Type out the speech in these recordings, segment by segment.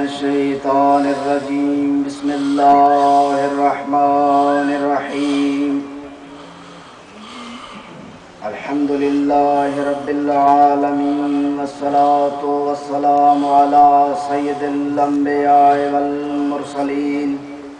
الشيطان الرجيم بسم الله الرحمن الرحيم الحمد لله رب العالمين والصلاة والسلام على سيد الأنبياء والمرسلين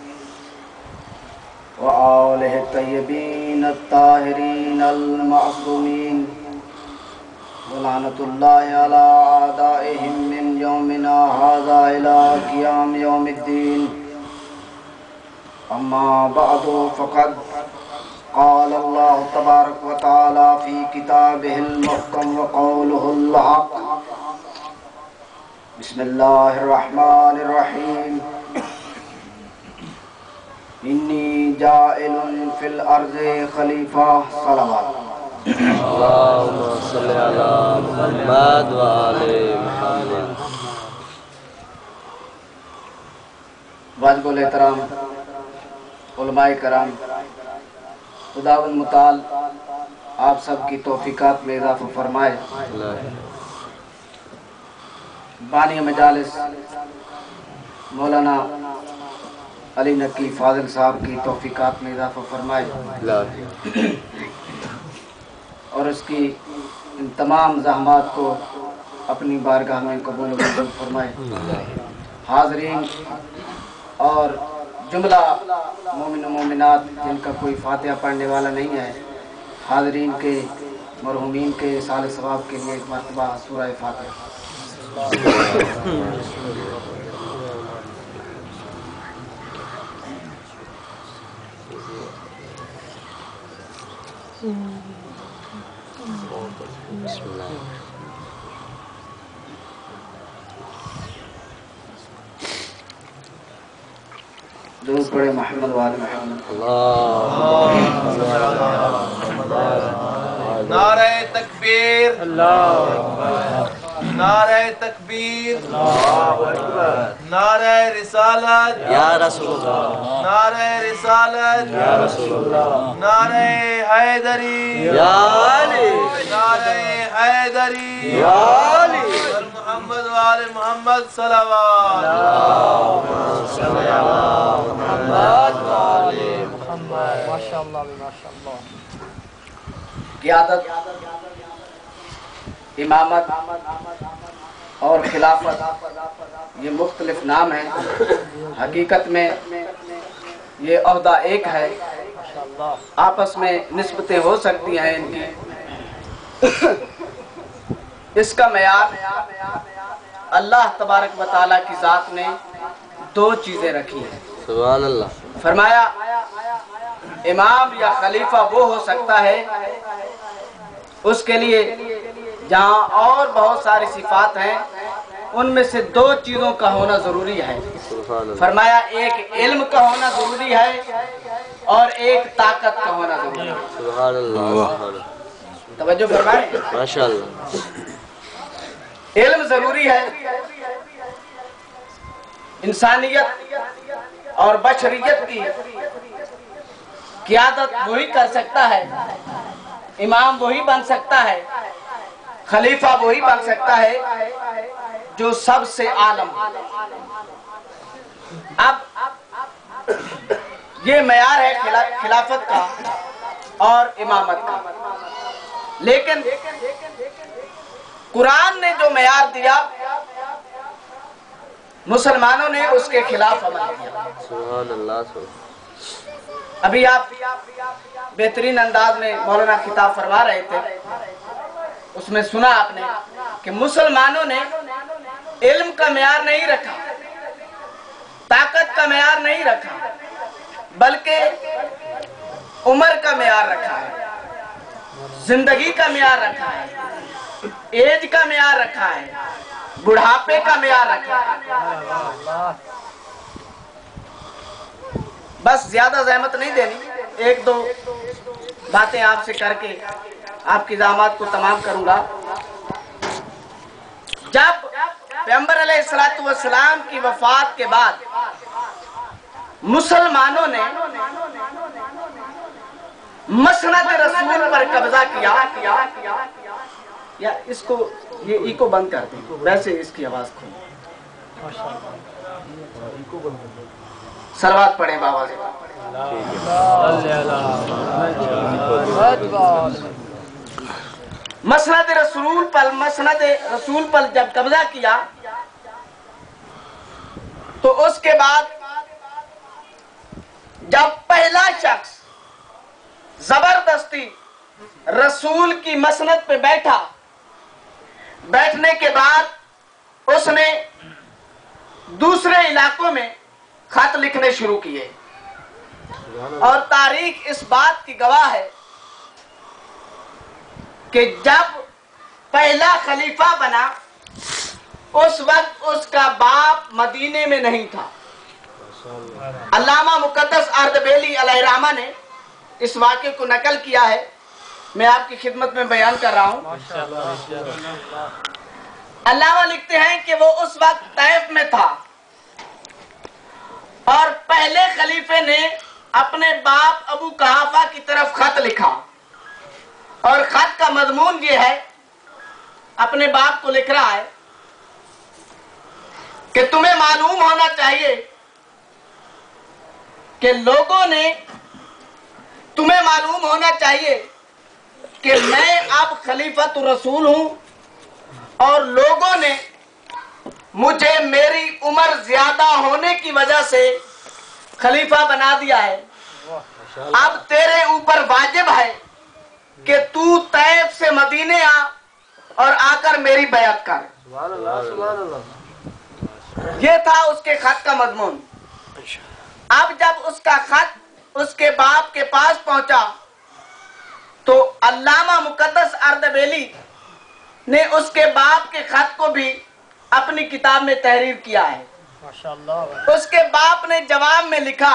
وآله الطيبين الطاهرين المعصومين ولعنة الله على أعدائهم من يومنا هذا إلى قيام يوم الدين أما بعد فقد قال الله تبارك وتعالى في كتابه المحكم وقوله الحق بسم الله الرحمن الرحيم إني جاعل في الأرض خليفة صلوات اللهم صل على محمد وآل محمد. واجب الاحترام علماء کرام، خداوند متعال آپ سب کی توفیقات میں اضافہ فرمائے. بانی مجالس مولانا علی نقی فاضل صاحب کی توفیقات میں اضافہ فرمائے اور اس کی ان تمام زحمات کو اپنی بارگاہ میں قبول و منظور فرمائے. حاضرین اور جملہ مومن و مومنات جن کا کوئی فاتحہ پڑھنے والا نہیں ہے، حاضرین کے مرحومین کے اصال ثواب کے لیے ایک مرتبہ سورہ فاتحہ. بسم اللہ. درود پڑھے محمد وآل محمد. نعرہ تکبیر، نعرہ تکبیر، نعرہ رسالت یا رسول اللہ، نعرہ رسالت یا رسول اللہ، نعرہ حیدری یا علی، نعرہ حیدری یا علی. محمد وآل محمد صلوات. اللہم صل علی محمد وآل محمد. ماشاءاللہ ماشاءاللہ. قیادت، امامت اور خلافت یہ مختلف نام ہیں. حقیقت میں یہ عہدہ ایک ہے، آپس میں نسبتیں ہو سکتی ہیں ان کی. اس کا معیار اللہ تبارک و تعالیٰ کی ذات نے دو چیزیں رکھی ہیں. سبحان اللہ. فرمایا امام یا خلیفہ وہ ہو سکتا ہے اس کے لیے جہاں اور بہت ساری صفات ہیں ان میں سے دو چیزوں کا ہونا ضروری ہے. سبحان اللہ. فرمایا ایک علم کا ہونا ضروری ہے اور ایک طاقت کا ہونا ضروری ہے. سبحان اللہ. سبحان اللہ. توجہ فرمائیں. ماشاءاللہ. علم ضروری ہے. انسانیت اور بشریت کی قیادت وہی کر سکتا ہے، امام وہی بن سکتا ہے، خلیفہ وہی بن سکتا ہے جو سب سے عالم. اب یہ معیار ہے خلافت کا اور امامت کا. لیکن قرآن نے جو معیار دیا مسلمانوں نے اس کے خلاف عمل کیا. سبحان اللہ. ابھی آپ بہترین انداز میں مولانا خطاب فرما رہے تھے، اس میں سنا آپ نے کہ مسلمانوں نے علم کا معیار نہیں رکھا، طاقت کا معیار نہیں رکھا، بلکہ عمر کا معیار رکھا ہے، زندگی کا معیار رکھا ہے، ایج کا معیار رکھا ہے، بڑھاپے کا معیار رکھا ہے. بس زیادہ زحمت نہیں دینی، ایک دو باتیں آپ سے کر کے آپ کی زحمات کو تمام کروں گا. جب پیغمبر علیہ السلام کی وفات کے بعد مسلمانوں نے مسند رسول پر قبضہ کیا، یا اس کو یہ ایکو بند کر دیں، ویسے اس کی آواز کھولیں. सलवात पढ़े बाबा से। मसनद रसूल पर जब कब्जा किया तो उसके बाद जब पहला शख्स जबरदस्ती रसूल की मसनद पे बैठा, बैठने के बाद उसने दूसरे इलाकों में खत लिखने शुरू किए और तारीख इस बात की गवाह है कि जब पहला खलीफा बना उस वक्त उसका बाप मदीने में नहीं था। अल्लामा मुकद्दस अर्दबेली अलैहिर्रहमा ने इस वाक़े को नकल किया है, मैं आपकी खिदमत में बयान कर रहा हूँ। अल्लामा लिखते हैं कि वो उस वक्त तैफ में था और पहले खलीफे ने अपने बाप अबू कहाफा की तरफ खत लिखा और खत का मजमून ये है, अपने बाप को लिख रहा है कि तुम्हें मालूम होना चाहिए कि तुम्हें मालूम होना चाहिए कि मैं अब खलीफतुर रसूल हूं और लोगों ने मुझे मेरी उम्र ज्यादा होने की वजह से खलीफा बना दिया है। अब तेरे ऊपर वाजिब है कि तू तैफ से मदीने आ और आकर मेरी बैअत कर। ये था उसके खत का मजमून। अब जब उसका खत उसके बाप के पास पहुंचा तो अल्लामा मुकद्दस अर्दबेली ने उसके बाप के खत को भी अपनी किताब में तहरीर किया है। माशाअल्लाह। उसके बाप ने जवाब में लिखा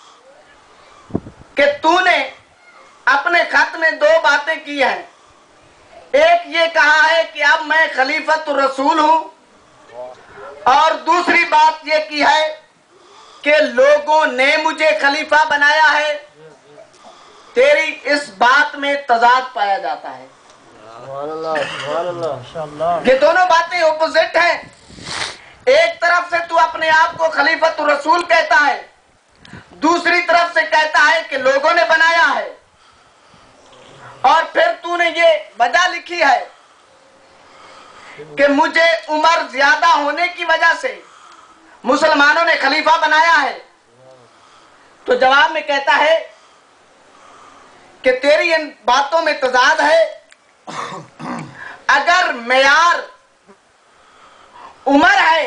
कि तूने अपने खत में दो बातें की हैं। एक ये कहा है कि अब मैं खलीफतुर रसूल हूं और दूसरी बात ये की है कि लोगों ने मुझे खलीफा बनाया है। तेरी इस बात में तजाद पाया जाता है। ये दोनों बातें ऑपोजिट हैं। एक तरफ से तू अपने आप को खलीफतुर रसूल कहता है, दूसरी तरफ से कहता है कि लोगों ने बनाया है, और फिर तूने ये वजह लिखी है कि मुझे उम्र ज्यादा होने की वजह से मुसलमानों ने खलीफा बनाया है। तो जवाब में कहता है कि तेरी इन बातों में तजाद है। अगर मेयार उम्र है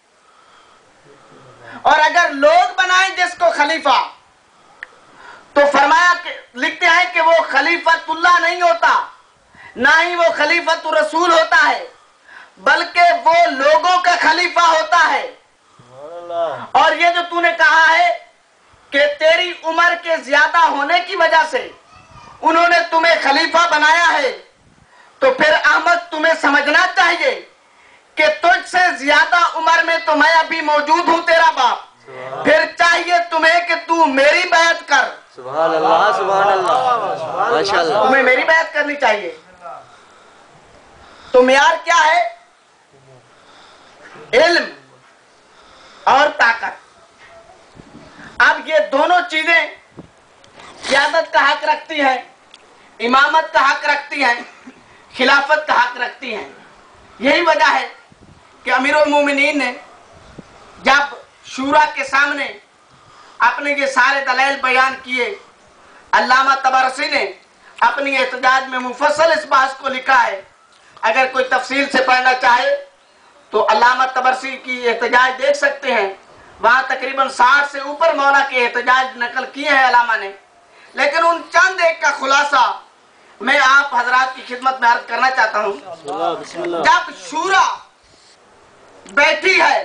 और अगर लोग बनाएं जिसको खलीफा, तो फरमाया लिखते हैं कि वो खलीफतुल्लाह नहीं होता, ना ही वो खलीफतुर रसूल होता है, बल्कि वो लोगों का खलीफा होता है। और ये जो तूने कहा है कि तेरी उम्र के ज्यादा होने की वजह से उन्होंने तुम्हें खलीफा बनाया है, तो फिर अहमद तुम्हें समझना चाहिए कि तुझसे ज्यादा उम्र में तो मैं अभी मौजूद हूं, तेरा बाप। फिर चाहिए तुम्हें कि तू मेरी बैत कर। सुभान अल्लाह, सुभान अल्लाह, माशाअल्लाह। तुम्हें मेरी बैत करनी चाहिए। तो मियार क्या है? इल्म और ताकत। अब ये दोनों चीजें क़यादत का हक रखती हैं, इमामत का हक रखती हैं, खिलाफत का हक रखती हैं। यही वजह है कि अमीरुल मोमिनीन ने जब शूरा के सामने अपने ये सारे दलाइल बयान किए, अल्लामा तबरसी ने अपनी एहतजाज में मुफस्सल इस बात को लिखा है। अगर कोई तफसील से पढ़ना चाहे तो अल्लामा तबरसी की एहतजाज देख सकते हैं। वहां तकरीबन 60 से ऊपर मौला के एहतजाज नकल किए हैं अल्लामा ने, लेकिन उन चंद एक का खुलासा मैं आप हजरात की खिदमत में अर्ज करना चाहता हूं। जब शूरा बैठी है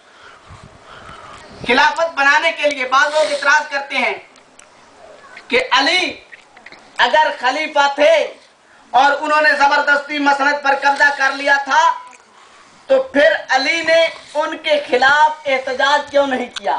खिलाफत बनाने के लिए, बाद लोग इतराज करते हैं कि अली अगर खलीफा थे और उन्होंने जबरदस्ती मसनद पर कब्जा कर लिया था, तो फिर अली ने उनके खिलाफ एहतजाज क्यों नहीं किया?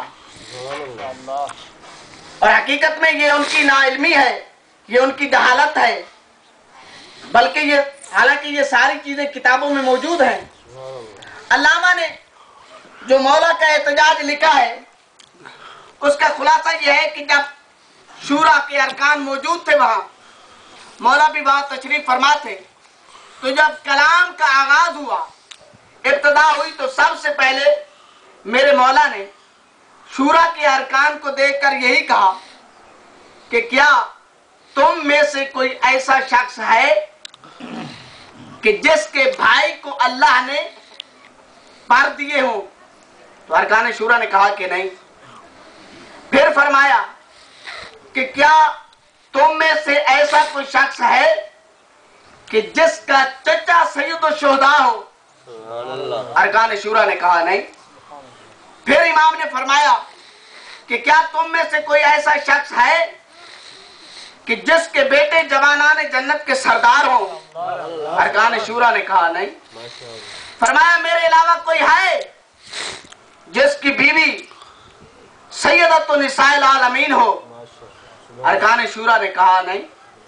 और हकीकत में ये उनकी नाइल्मी है, ये उनकी जहालत है। बल्कि ये हालांकि ये सारी चीजें किताबों में मौजूद हैं। अल्लामा ने जो मौला का एहतजाज लिखा है उसका खुलासा यह है कि जब शूरा के अरकान मौजूद थे वहां, मौला भी वहां तशरीफ फरमा थे, तो जब कलाम का आगाज हुआ, इब्तिदा हुई, तो सबसे पहले मेरे मौला ने शूरा के अरकान को देखकर यही कहा कि क्या तुम में से कोई ऐसा शख्स है कि जिसके भाई को अल्लाह ने पर दिए हो? तो अरकान शूरा ने कहा कि नहीं। फिर फरमाया कि क्या तुम में से ऐसा कोई शख्स है कि जिसका चचा सैयद शुहदा हो? अरकान शूरा ने कहा नहीं। फिर इमाम ने फरमाया कि क्या तुम में से कोई ऐसा शख्स है कि जिसके बेटे जवानाने जन्नत के सरदार हो? अरकान शूरा ने कहा नहीं। फरमाया मेरे अलावा कोई है जिसकी बीवी सैयदतुन निसाइल आलमीन हो? अरकान शूरा ने कहा नहीं।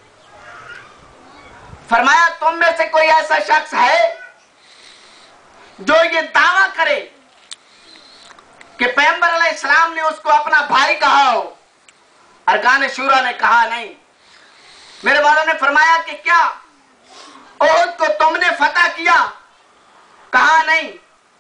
फरमाया तुम में से कोई ऐसा शख्स है जो ये दावा करे कि पैगंबर अलैहिस्सलाम ने उसको अपना भाई कहा हो? अरकान शूरा ने कहा नहीं। मेरे मौला ने फरमाया कि क्या ओहद को तुमने फतह किया? कहा नहीं।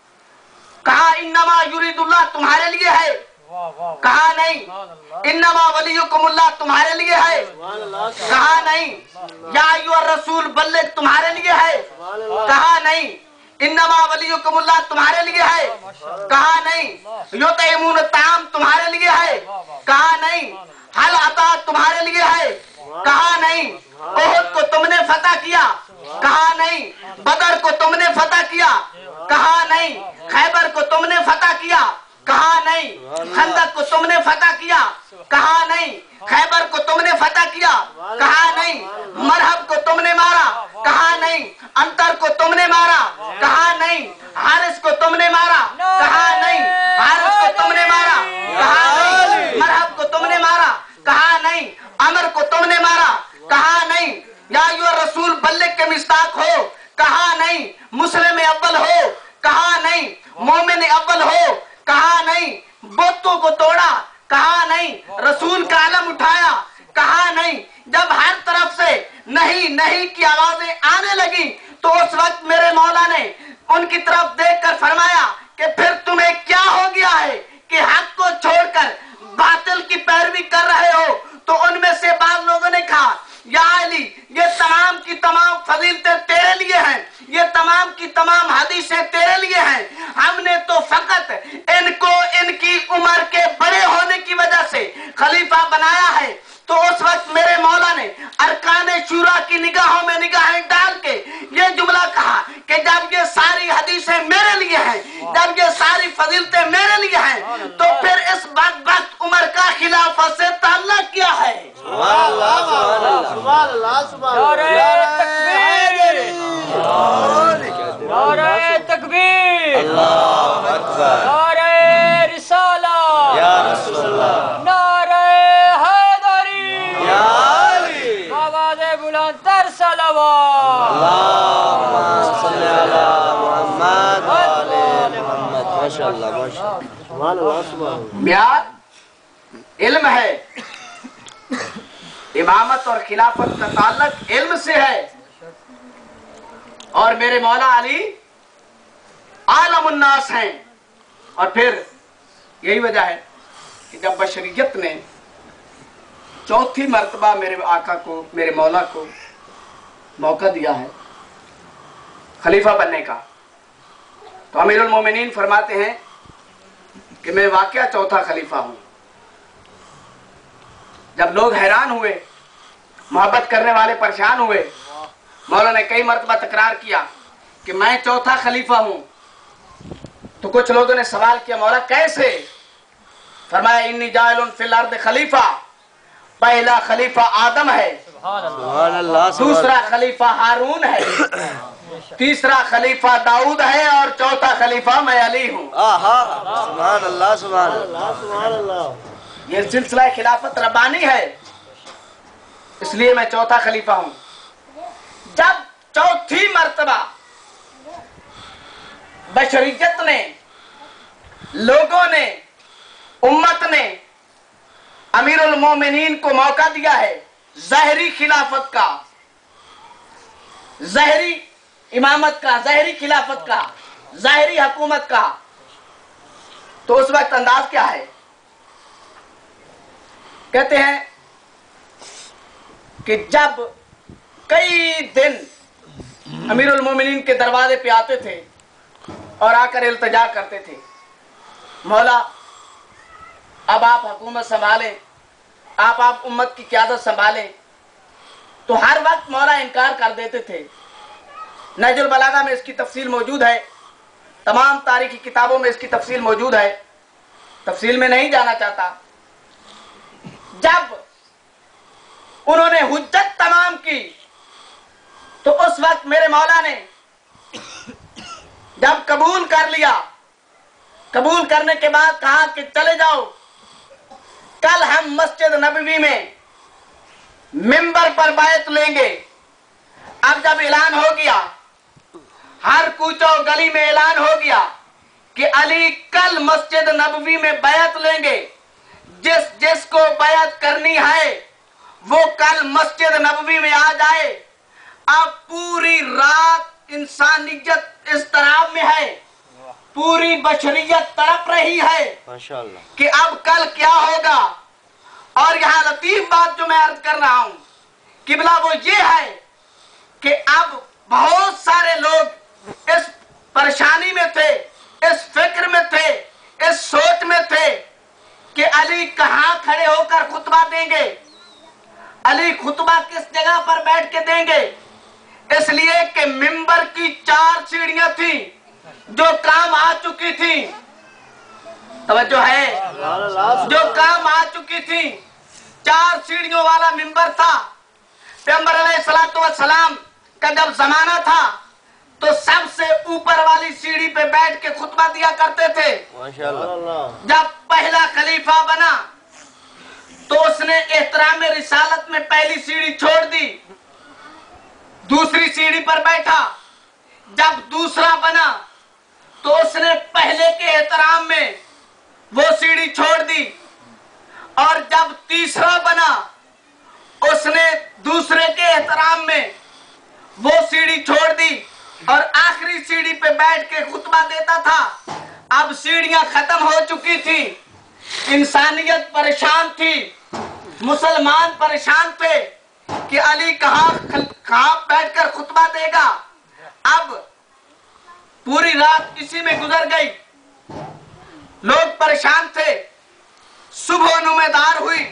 कहा इन्नमा युरीदुल्लाह तुम्हारे लिए है? कहा नहीं। इन्नमा वलियुकुमुल्लाह तुम्हारे लिए है? कहा नहीं। या अय्युहर रसूल बल्लिग तुम्हारे लिए है? कहा नहीं। इन्नमा वलियुकुमुल्लाह तुम्हारे लिए है? कहा नहीं। युतइमून ताम तुम्हारे लिए है? कहा नहीं। हल अता तुम्हारे लिए है? कहा नहीं। ओहद को तुमने फतह किया? कहा नहीं। बदर को तुमने फतह किया? कहा नहीं। खैबर को तुमने फतह किया? कहा नहीं। खंदक को तुमने फतह किया? कहा नहीं। खैबर को तुमने फतह किया? कहा नहीं। मरहब को तुमने मारा? कहा नहीं। अंतर को तुमने मारा? कहा नहीं। हारिस को तुमने मारा? कहा नहीं। हारिस को तुमने मारा? कहा नहीं। मरहब को तुमने मारा? कहा नहीं। अमर को तुमने मारा? कहा नहीं। या अय्युहर रसूल बल्लिग के मिस्ताक हो? कहा नहीं। मुस्लिम अव्वल हो? कहा नहीं। मोमिन अव्वल हो? कहा नहीं। बुतों को तोड़ा? कहा नहीं। रसूल का आलम उठाया? कहा नहीं। जब हर तरफ से नहीं नहीं की आवाजें आने लगी तो उस वक्त मेरे मौला ने उनकी तरफ देखकर फरमाया कि फिर तुम्हें क्या हो गया है कि हक को छोड़कर बातिल की पैरवी कर रहे हो? तो उनमें से बाद लोगों ने कहा या अली, ये तमाम की तमाम फजीलतें तेरे लिए हैं, ये तमाम की तमाम हदीसें तेरे लिए हैं। हमने तो फकत इनको इनकी उम्र के बड़े होने की वजह से खलीफा बनाया है। तो उस वक्त मेरे मौला ने अरकान शूरा की निगाहों में निगाहें डाल के ये जुमला कहा कि जब ये सारी हदीसें मेरे लिए हैं, जब ये सारी फजीलतें मेरे लिए हैं, तो फिर इस बदबख्त उमर का खिलाफत से ताल्लुक क्या है? नारे तकबीर, नारे रिसाला, नारे हैदरी, आवाज़े बुलंद तर सलावत। म्यार इल्म है, इमामत और खिलाफत का ताल्लुक इल्म से है। और मेरे मौला अली आलमुन्नास हैं। और फिर यही वजह है कि जब बशरियत ने चौथी मर्तबा मेरे आका को, मेरे मौला को मौका दिया है खलीफा बनने का, तो अमीरुल मोमिनीन फरमाते हैं कि मैं वाकया चौथा खलीफा हूं। जब लोग हैरान हुए, मोहब्बत करने वाले परेशान हुए, मौला ने कई मर्तबा तकरार किया कि मैं चौथा खलीफा हूं। तो कुछ लोगों ने सवाल किया मौला कैसे? फरमाया इन्नी जाइलुन फिल अर्द खलीफा। पहला खलीफा आदम है, दूसरा खलीफा हारून है, तीसरा खलीफा दाऊद है और चौथा खलीफा मैं अली हूं। सुभान अल्लाह, सुभान अल्लाह। ये सिलसिला खिलाफत रब्बानी है, इसलिए मैं चौथा खलीफा हूं। जब चौथी मर्तबा बशरियत ने लोगों ने, उम्मत ने अमीरुल मोमिनीन को मौका दिया है ज़ाहिरी खिलाफत का, ज़ाहिरी इमामत का, ज़ाहिरी खिलाफत का, ज़ाहिरी हुकूमत का, तो उस वक्त अंदाज क्या है? कहते हैं कि जब कई दिन अमीरुल मोमिनीन के दरवाजे पे आते थे और आकर इल्तिजा करते थे, मौला अब आप हुकूमत संभालें, आप उम्मत की क़यादत संभालें, तो हर वक्त मौला इनकार कर देते थे। नहजुल बलागा में इसकी तफसील मौजूद है, तमाम तारीखी किताबों में इसकी तफसील मौजूद है, तफसील में नहीं जाना चाहता। जब उन्होंने हुज्जत तमाम की तो उस वक्त मेरे मौला ने जब कबूल कर लिया, कबूल करने के बाद कहा कि चले जाओ, कल हम मस्जिद नबवी में मिंबर पर बैत लेंगे। अब जब ऐलान हो गया, हर कूचो गली में ऐलान हो गया कि अली कल मस्जिद नबवी में बैत लेंगे, जिसको बैत करनी है वो कल मस्जिद नबवी में आ जाए। अब पूरी रात इंसानियत इस तरह में है, पूरी बशरियत तड़प रही है माशाअल्लाह कि अब कल क्या होगा। और यहाँ लतीफ बात जो मैं अर्ज कर रहा हूं किबला, वो ये है कि अब बहुत सारे लोग इस परेशानी में थे, इस फिक्र में थे, इस सोच में थे कि अली कहां खड़े होकर खुतबा देंगे, अली खुतबा किस जगह पर बैठ के देंगे। इसलिए कि मिंबर की 4 सीढ़ियां थी जो काम आ चुकी थी, तवज्जो है, जो काम आ चुकी थी। 4 सीढ़ियों वाला मिंबर था। पैगंबर अलैहिस्सलातु वस्सलाम का जब जमाना था तो सबसे ऊपर वाली सीढ़ी पे बैठ के खुतबा दिया करते थे। माशाअल्लाह जब पहला खलीफा बना तो उसने एहतराम रिसालत में पहली सीढ़ी छोड़ दी, दूसरी सीढ़ी पर बैठा। जब दूसरा बना तो उसने पहले के एहतराम में वो सीढ़ी छोड़ दी, और जब तीसरा बना उसने दूसरे के एहतराम में वो सीढ़ी छोड़ दी और आखिरी सीढ़ी पे बैठ के खुतबा देता था। अब सीढ़ियां खत्म हो चुकी थी, इंसानियत परेशान थी, मुसलमान परेशान थे कि अली कहां बैठकर खुतबा देगा। अब पूरी रात इसी में गुजर गई, लोग परेशान थे। सुबह नुमेदार हुई,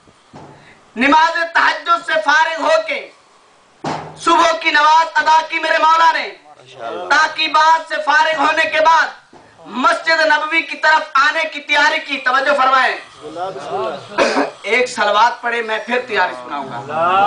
नमाज तहज्जुद से फारिग होके सुबह की नमाज अदा की मेरे मौला ने। ताकीबात से फारिग होने के बाद मस्जिद नबवी की तरफ आने की तैयारी की। तवज्जो फरमाएं, एक सलवात पढ़े, मैं फिर तैयारी सुनाऊंगा।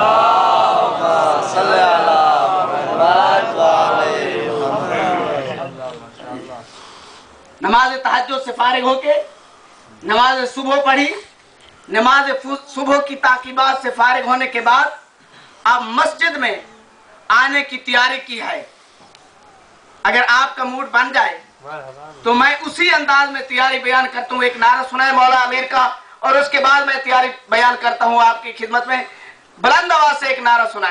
नमाज तहज्जुद से फारिग होके नमाज सुबह पढ़ी, नमाज सुबह की ताकीबात से फारिग होने के बाद अब मस्जिद में आने की तैयारी की है। अगर आपका मूड बन जाए तो मैं उसी अंदाज में तैयारी बयान करता हूँ। एक नारा सुनाए मौला अमीर का, और उसके बाद मैं तैयारी बयान करता हूँ आपकी खिदमत में। बुलंद आवाज से एक नारा सुनाए।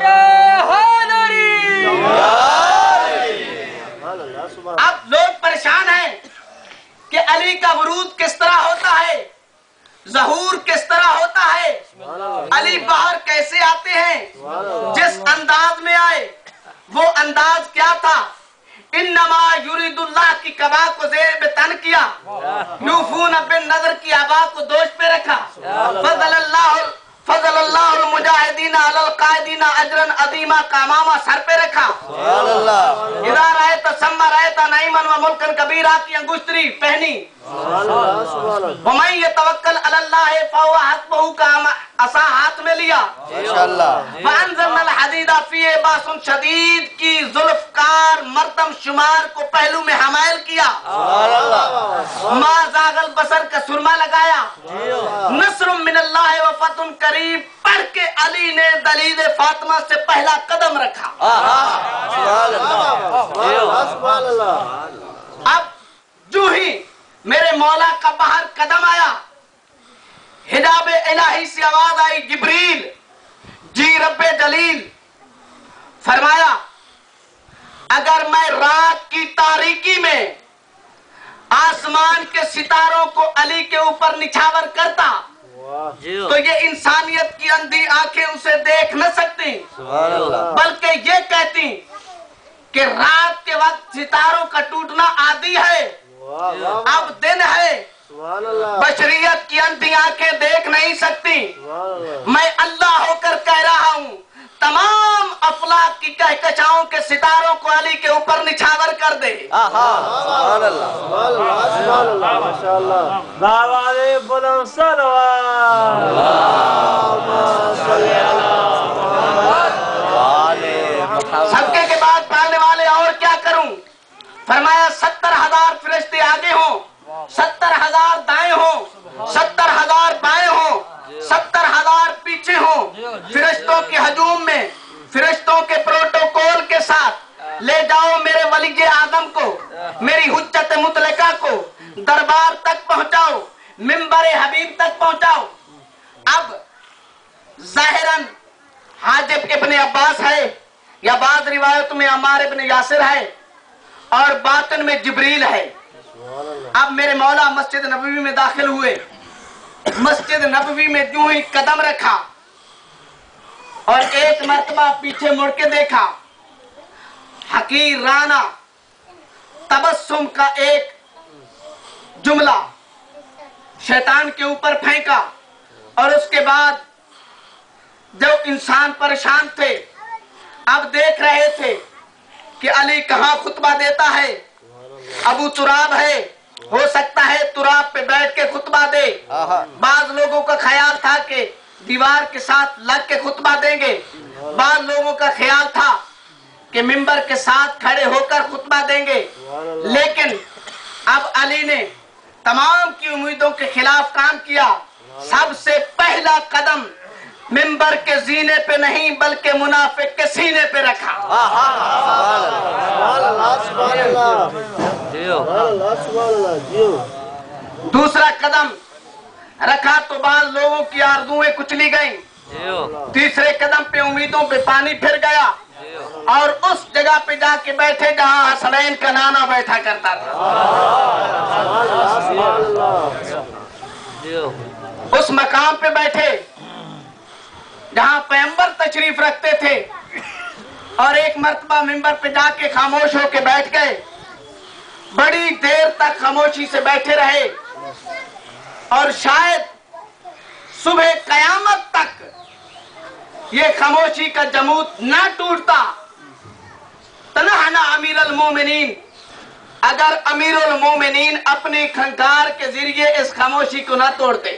अब लोग परेशान हैं कि अली का वरूद किस तरह होता है, ज़हूर किस तरह होता है, अली बाहर कैसे आते हैं। जिस अंदाज में आए वो अंदाज क्या था। इन्नमा युरिदुल्लाह की कबा को ज़ेर पे तन किया, यूफून बिन नज़र की आबा को दोष पे रखा। फज़लल्लाहुल मुजाहिदीन अलल कायदीन अजरन अदीमा का मामा सर पे रखा। इधर आए तो सम्मा रहे तो नईमन व मुल्कन कबीरा की अंगुश्तरी पहनी। वमन यतवक्कल अलल्लाह फहुव हस्बुहु का असा हाथ में लिया। वअंज़लनल हदीदा फीहि बासुन शदीद की जुल्फकार मर्दम शुमार को पहलू में हमायल किया। मा ज़ागल बसर का सुरमा लगाया। नस्रुम मिनल्लाह व फतहुन करीब पढ़ के अली ने दलील फातिमा से पहला कदम रखा। अब जो ही میرے مولا کا باہر قدم آیا، حجاب الہی سے آواز آئی، جبریل جی رب جلیل، فرمایا اگر میں رات کی تاریکی میں آسمان کے ستاروں کو علی کے اوپر نچھاور کرتا تو یہ انسانیت کی اندھی آنکھیں اسے دیکھ نہ سکتی، بلکہ یہ کہتی کہ رات کے وقت ستاروں کا ٹوٹنا عادی ہے، اب دن ہے، بشریت کی اندھی آنکھیں دیکھ نہیں سکتی، میں اللہ ہو کر کہہ رہا ہوں تمام افلاک کی کہکشاؤں کے ستاروں کو علی کے اوپر نچھاور کر دے۔ سبحان اللہ ماشاءاللہ باوالے بلند صلوات صدقے کے بعد پالنے والے اور کیا کروں؟ فرمایا 70,000 فرشتے آگے ہوں، 70,000 دائیں ہوں، 70,000 بائیں ہوں، 70,000 پیچھے ہوں، فرشتوں کے ہجوم میں، فرشتوں کے پروٹوکول کے ساتھ لے جاؤ میرے ولی اعظم کو، میری حجت مطلقہ کو دربار تک پہنچاؤ، منبر حبیب تک پہنچاؤ۔ اب ظاہراً حاجب ابن عباس ہے، یا بعض روایت میں عمار ابن یاسر ہے، اور باطن میں جبریل ہے۔ اب میرے مولا مسجد نبوی میں داخل ہوئے، مسجد نبوی میں جو ہی قدم رکھا اور ایک مرتبہ پیچھے مڑ کے دیکھا، حقیرانہ تبسم کا ایک جملہ شیطان کے اوپر پھینکا، اور اس کے بعد جب انسان پریشان تھے، اب دیکھ رہے تھے کہ علی کہاں خطبہ دیتا ہے، ابو تراب ہے، ہو سکتا ہے تراب پہ بیٹھ کے خطبہ دے، بعض لوگوں کا خیال تھا کہ دیوار کے ساتھ لگ کے خطبہ دیں گے، بعض لوگوں کا خیال تھا کہ منبر کے ساتھ کھڑے ہو کر خطبہ دیں گے، لیکن اب علی نے تمام کی امیدوں کے خلاف کام کیا، سب سے پہلا قدم منبر کے زینے پہ نہیں بلکہ منافق کے سینے پہ رکھا۔ دوسرا قدم رکھا تو بعض لوگوں کی آرزویں کچلی گئیں، تیسرے قدم پہ امیدوں پہ پانی پھر گیا، اور اس جگہ پہ جا کے بیٹھے جہاں حسنین کا نانا بیٹھا کرتا تھا، اس مقام پہ بیٹھے جہاں پیغمبر تشریف رکھتے تھے، اور ایک مرتبہ منبر پہ جا کے خاموش ہو کے بیٹھ گئے، بڑی دیر تک خاموشی سے بیٹھے رہے، اور شاید صبح قیامت تک یہ خاموشی کا جمود نہ ٹوٹتا۔ تنہنا امیر المومنین، اگر امیر المومنین اپنی کھنکار کے ذریعے اس خاموشی کو نہ توڑتے،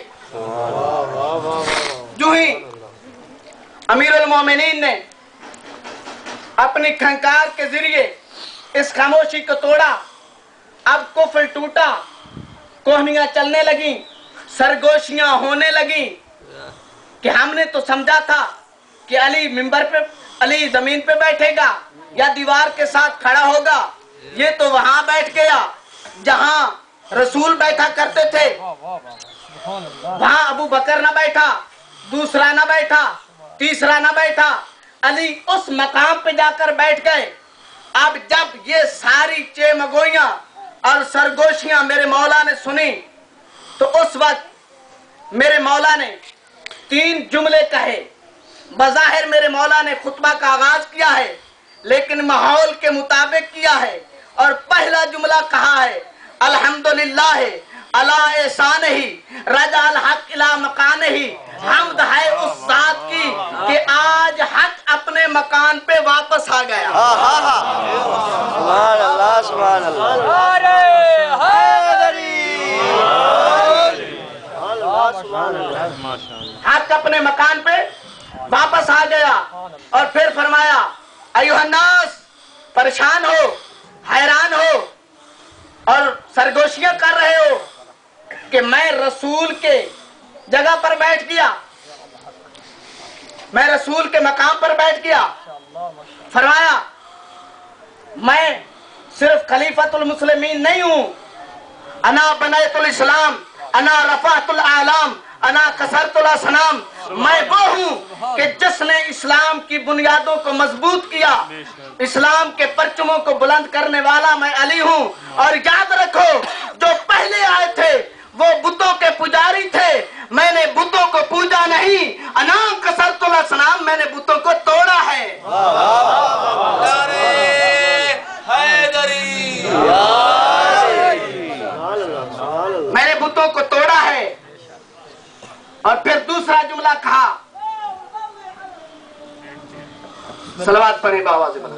جو ہی امیر المومنین نے اپنی کھنکار کے ذریعے اس خاموشی کو توڑا، اب کفر ٹوٹا، کوہنیاں چلنے لگیں، سرگوشیاں ہونے لگیں کہ ہم نے تو سمجھا تھا کہ علی منبر پہ، علی زمین پہ بیٹھے گا یا دیوار کے ساتھ کھڑا ہوگا، یہ تو وہاں بیٹھ گیا جہاں رسول بیٹھا کرتے تھے، وہاں ابو بکر نہ بیٹھا، دوسرا نہ بیٹھا، تیسرا نہ بیٹھا، علی اس مقام پہ جا کر بیٹھ گئے۔ اب جب یہ ساری چیمگوئیاں اور سرگوشیاں میرے مولا نے سنی تو اس وقت میرے مولا نے 3 جملے کہے۔ بظاہر میرے مولا نے خطبہ کا آغاز کیا ہے لیکن ماحول کے مطابق کیا ہے، اور پہلا جملہ کہا ہے الحمدللہ علی احسانہ رجع الحق الی مکانہ، حمد ہے اس ذات کی کہ آج حق اپنے مکان پہ واپس آ گیا۔ سبحان اللہ سبحان اللہ حق اپنے مکان پہ واپس آ گیا، اور پھر فرمایا ایھا الناس، پریشان ہو، حیران ہو اور سرگوشیاں کر رہے ہو کہ میں رسول کے جگہ پر بیٹھ گیا، میں رسول کے مقام پر بیٹھ گیا۔ فرمایا میں صرف خلیفۃ المسلمین نہیں ہوں انا بنیت الاسلام انا رفعت الاعلام انا کسرت الاسنام، میں وہ ہوں کہ جس نے اسلام کی بنیادوں کو مضبوط کیا، اسلام کے پرچموں کو بلند کرنے والا میں علی ہوں۔ اور یاد رکھو جو پہلے آئے تھے وہ بتوں کے پجاری تھے، میں نے بتوں کو پوجا نہیں، انا کسرت الاسنام، میں نے بتوں کو توڑا ہے۔ نعرہ حیدری، میں نے بتوں کو توڑا ہے۔ اور پھر دوسرا جملہ کہا، صلوات پڑھیں بآواز بلند۔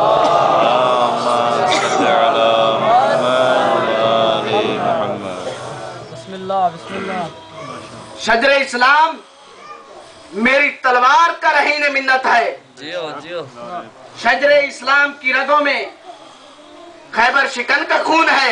بسم اللہ بسم اللہ۔ شجر اسلام میری تلوار کا رہین منت ہے، شجر اسلام کی رگوں میں خیبر شکن کا خون ہے۔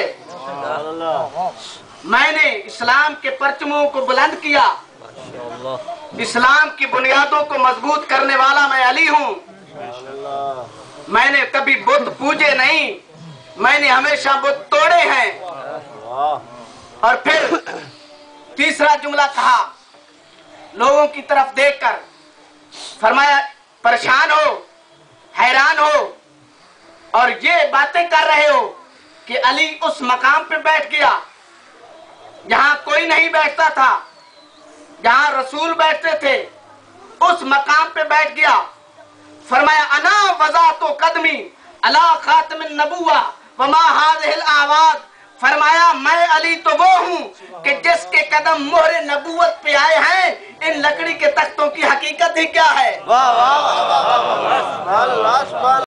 میں نے اسلام کے پرچموں کو بلند کیا، اسلام کی بنیادوں کو مضبوط کرنے والا میں علی ہوں۔ میں نے کبھی بت پوجے نہیں، میں نے ہمیشہ بت توڑے ہیں۔ اور پھر تیسرا جملہ کہا لوگوں کی طرف دیکھ کر، فرمایا پریشان ہو، حیران ہو اور یہ باتیں کر رہے ہو کہ علی اس مقام پہ بیٹھ گیا جہاں کوئی نہیں بیٹھتا تھا، جہاں رسول بیٹھتے تھے، اس مقام پہ بیٹھ گیا۔ فرمایا انا وضعت قدمی علی خاتم النبوہ وما هذه الاعواد، فرمایا میں علی تو وہ ہوں کہ جس کے قدم مہر نبوت پہ آئے ہیں، ان لکڑی کے تختوں کی حقیقت ہی کیا ہے؟